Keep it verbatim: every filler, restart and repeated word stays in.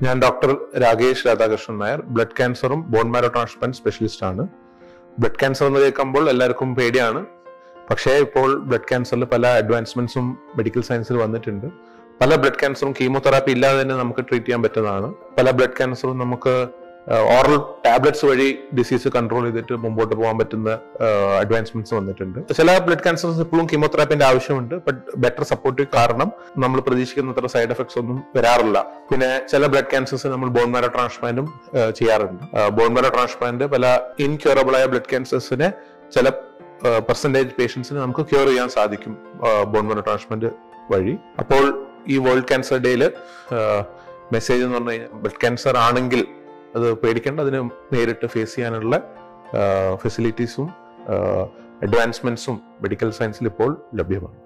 ഞാൻ doctor Rakesh Radhakrishnan Nair, blood ക്യാൻസറും bone marrow transplant specialist ആണ്. ബ്ലഡ് ക്യാൻസർ എന്ന് കേൾക്കുമ്പോൾ എല്ലാവർക്കും പേടിയാണ്. പക്ഷേ ഇപ്പോൾ ബ്ലഡ് ക്യാൻസറിൽ പല അഡ്വാൻസ്മെന്റ്സും മെഡിക്കൽ സയൻസിൽ വന്നിട്ടുണ്ട്. പല ബ്ലഡ് ക്യാൻസറും കീമോതെറാപ്പി ഇല്ലാതെ തന്നെ നമുക്ക് ട്രീറ്റ് ചെയ്യാൻ പറ്റുന്നതാണ്. പല ബ്ലഡ് ക്യാൻസറും നമുക്ക് ഓറൽ ടാബ്ലറ്റ്സ് വഴി ഡിസീസ് കൺട്രോൾ ചെയ്തിട്ട് മുമ്പോട്ട് പോകാൻ പറ്റുന്ന അഡ്വാൻസ്മെന്റ്സ് വന്നിട്ടുണ്ട്. ചില ബ്ലഡ് ക്യാൻസേഴ്സ് ഇപ്പോഴും കീമോതെറാപ്പിന്റെ ആവശ്യമുണ്ട്. ബട്ട് ബെറ്റർ സപ്പോർട്ടീവ് കാരണം നമ്മൾ പ്രതീക്ഷിക്കുന്നത്ര സൈഡ് എഫക്ട്സ് ഒന്നും വരാറില്ല. പിന്നെ ചില ബ്ലഡ് ക്യാൻസേഴ്സ് നമ്മൾ ബോൺ മാരോ ട്രാൻസ്പ്ലാന്റും ചെയ്യാറുണ്ട്. ബോൺ മാരോ ട്രാൻസ്പ്ലാന്റ് പല ഇൻക്യൂറബിൾ ആയ ബ്ലഡ് ക്യാൻസേഴ്സിനെ ചില പെർസെന്റേജ് പേഷ്യൻസിന് നമുക്ക് ക്യൂർ ചെയ്യാൻ സാധിക്കും ബോൺ മാരോ ട്രാൻസ്പ്ലാന്റ് വഴി. അപ്പോൾ ഈ വേൾഡ് ക്യാൻസർ ഡേയില് മെസ്സേജ് എന്ന് പറഞ്ഞു കഴിഞ്ഞാൽ ബ്ലഡ് ക്യാൻസർ ആണെങ്കിൽ അത് പേടിക്കേണ്ട, അതിന് നേരിട്ട് ഫേസ് ചെയ്യാനുള്ള ഫെസിലിറ്റീസും അഡ്വാൻസ്മെന്റ്സും മെഡിക്കൽ സയൻസിൽ ഇപ്പോൾ ലഭ്യമാണ്.